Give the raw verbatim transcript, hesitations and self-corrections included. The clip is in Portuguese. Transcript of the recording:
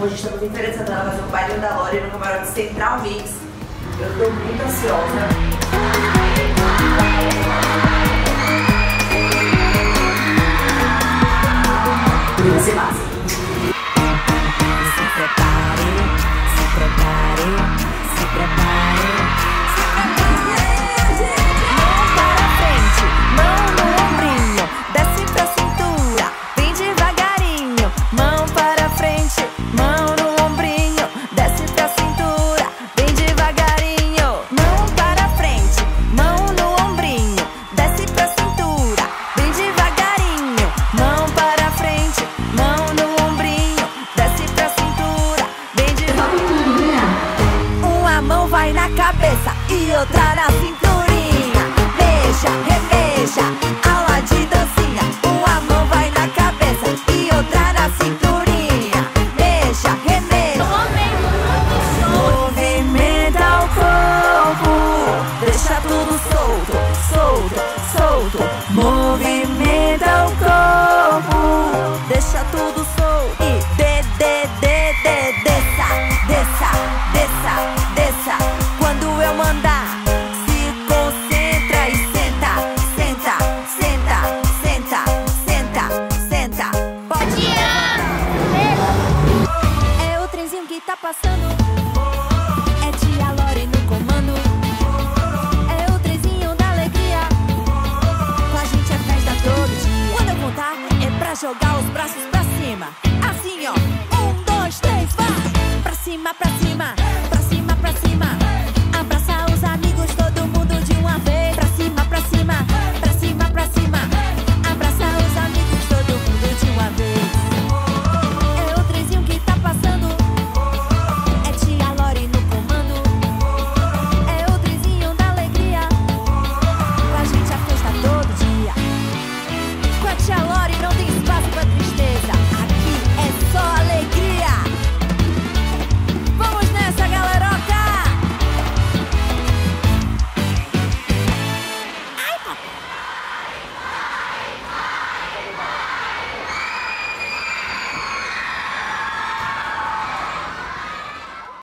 Hoje estamos em Feira de Santana, fazer um baile da Lore no camarote Central Mix. Eu tô muito ansiosa. Vai ser massa. Se prepare, se prepare, se prepare. Mão para frente, mão no ombrinho, desce pra cintura, vem devagarinho. Mão para frente, mão no ombrinho, desce pra cintura, vem devagarinho. Mão para frente, mão no ombrinho, desce pra cintura, vem devagarinho. Mão para frente, mão no ombrinho, desce pra cintura, vem devagarinho. Uma mão vai na cabeça e outra na cinturinha. Mexa, remexa, aula de dancinha. Uma mão vai na cabeça e outra na cinturinha. Mexa, remexa, movimenta o corpo, deixa tudo solto, solto, solto. Movimenta o corpo, deixa tudo solto. E de, de, de, de, desça, desça, desça, desça. Quando eu mandar, se concentra e senta, senta, senta, senta, senta, senta. Pode ir! É o trenzinho que tá passando, é tia Lore no comando. É o trenzinho da alegria, com a gente é festa todo dia. Quando eu contar, é pra jogar os braços pra cima. Assim ó, um, dois, três, vai! Pra cima, pra cima.